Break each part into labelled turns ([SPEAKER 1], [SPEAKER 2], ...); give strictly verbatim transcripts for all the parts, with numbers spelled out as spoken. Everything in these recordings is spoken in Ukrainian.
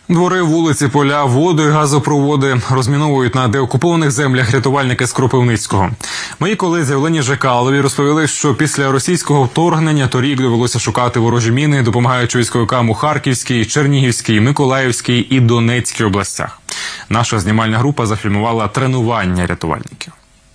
[SPEAKER 1] Двори, вулиці, поля, воду і газопроводи розміновують на деокупованих землях рятувальники з Кропивницького. Мої колеги Олені Жекаловій розповіли, що після російського вторгнення торік довелося шукати ворожі міни, допомагаючи військовикам у Харківській, Чернігівській, Миколаївській і Донецькій областях. Наша знімальна група зафільмувала тренування рятувальників.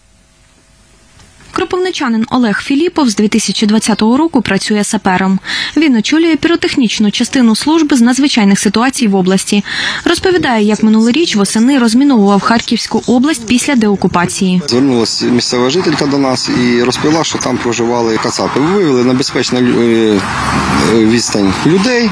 [SPEAKER 2] Кропивничанин Олег Філіпов з дві тисячі двадцятого року працює сапером. Він очолює піротехнічну частину служби з надзвичайних ситуацій в області. Розповідає, як минулоріч восени розміновував Харківську область після деокупації.
[SPEAKER 3] Звернулася місцева жителька до нас і розповіла, що там проживали кацапи. Вивели на безпечну відстань людей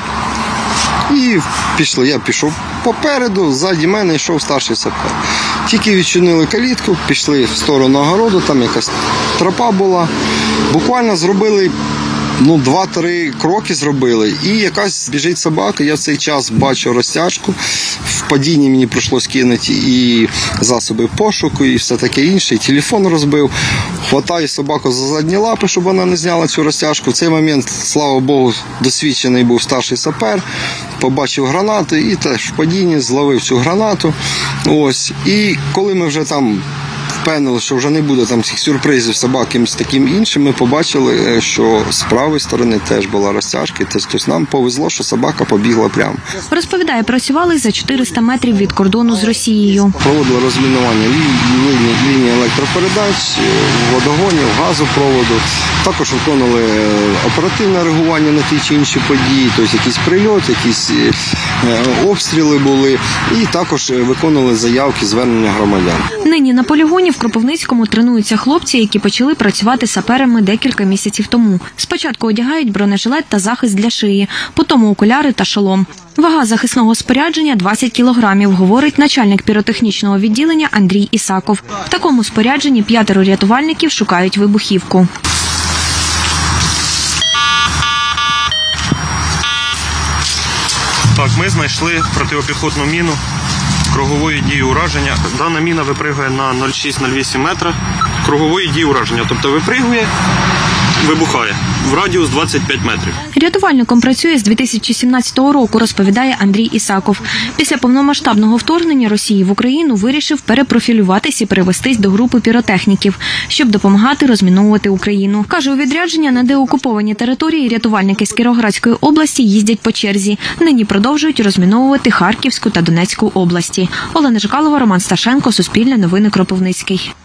[SPEAKER 3] і пішли. Я пішов попереду, ззаді мене йшов старший сапер. Тільки відчинили калітку, пішли в сторону огороду, там якась тропа була. Буквально зробили, ну, два-три кроки зробили, і якась біжить собака. Я в цей час бачу розтяжку. В падінні мені прийшлось кинути і засоби пошуку, і все таке інше, і телефон розбив. Хватаю собаку за задні лапи, щоб вона не зняла цю розтяжку. В цей момент, слава Богу, досвідчений був старший сапер. Побачив гранату і теж в падінні зловив цю гранату. Ось. І коли ми вже там впевнили, що вже не буде там цих сюрпризів собак з таким іншим, ми побачили, що з правої сторони теж була розтяжка. Тобто нам повезло, що собака побігла прямо.
[SPEAKER 2] Розповідає, працювали за чотириста метрів від кордону з Росією.
[SPEAKER 3] Проводили розмінування лінії, лінії електропередач, водогонів, газопроводу. Також виконували оперативне реагування на ті чи інші події, тобто якийсь прильот, якісь обстріли були. І також виконували заявки, звернення громадян.
[SPEAKER 2] Нині на полігоні в Кропивницькому тренуються хлопці, які почали працювати саперами декілька місяців тому. Спочатку одягають бронежилет та захист для шиї, потім окуляри та шолом. Вага захисного спорядження – двадцять кілограмів, говорить начальник піротехнічного відділення Андрій Ісаков. В такому спорядженні п'ятеро рятувальників шукають вибухівку.
[SPEAKER 4] Так, ми знайшли протипіхотну міну кругової дії ураження. Дана міна випригує на нуль цілих шість десятих - нуль цілих вісім метра кругової дії ураження. Тобто випригує, вибухає в радіус двадцять п'ять метрів.
[SPEAKER 2] Рятувальником працює з дві тисячі сімнадцятого року, розповідає Андрій Ісаков. Після повномасштабного вторгнення Росії в Україну вирішив перепрофілюватись і перевестись до групи піротехніків, щоб допомагати розміновувати Україну. Каже, у відрядження на деокуповані території рятувальники з Кіровоградської області їздять по черзі. Нині продовжують розміновувати Харківську та Донецьку області. Олена Жекалова, Роман Сташенко, Суспільне новини, Кропивницький.